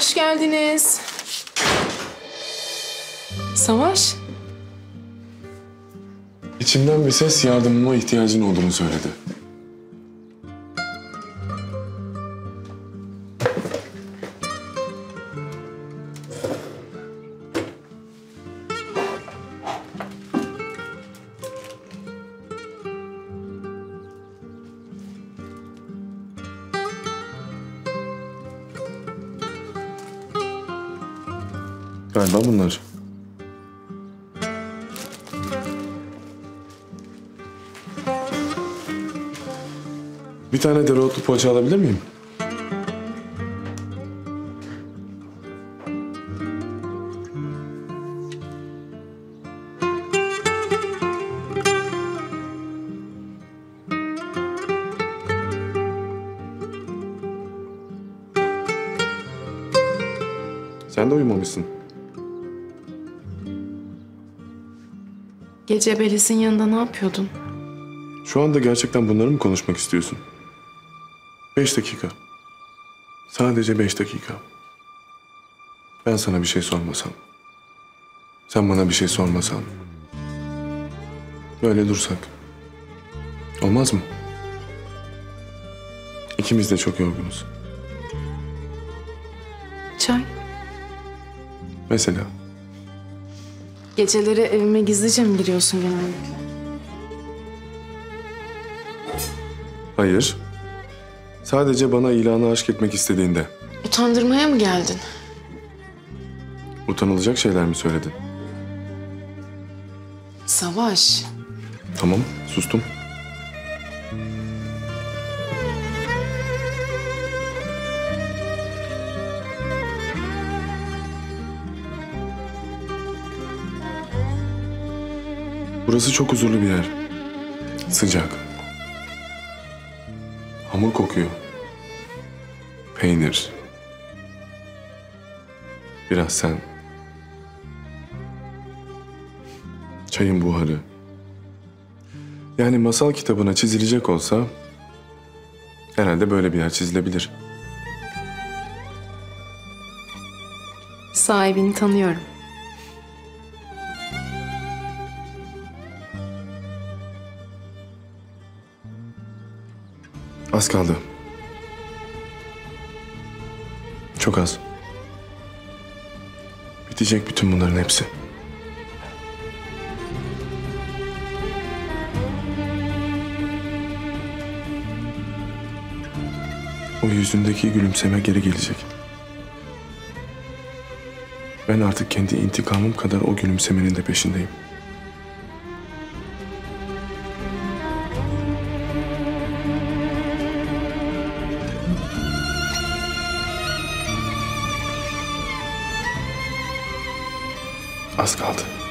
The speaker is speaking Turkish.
Hoş geldiniz. Savaş. İçimden bir ses yardımıma ihtiyacın olduğunu söyledi. Galiba bunlar. Bir tane dereotlu poğaça alabilir miyim? Sen de uyumamışsın. Gece Beliz'in yanında ne yapıyordun? Şu anda gerçekten bunları mı konuşmak istiyorsun? 5 dakika. Sadece 5 dakika. Ben sana bir şey sormasam. Sen bana bir şey sormasan. Böyle dursak. Olmaz mı? İkimiz de çok yorgunuz. Çay. Mesela. Geceleri evime gizlice mi giriyorsun genellikle? Hayır. Sadece bana ilanı aşk etmek istediğinde. Utandırmaya mı geldin? Utanılacak şeyler mi söyledin? Savaş. Tamam, sustum. Burası çok huzurlu bir yer. Sıcak. Hamur kokuyor. Peynir. Biraz sen. Çayın buharı. Yani masal kitabına çizilecek olsa herhalde böyle bir yer çizilebilir. Sahibini tanıyorum. Az kaldı. Çok az. Bitecek bütün bunların hepsi. O yüzündeki gülümseme geri gelecek. Ben artık kendi intikamım kadar o gülümsemenin de peşindeyim. Az kaldı.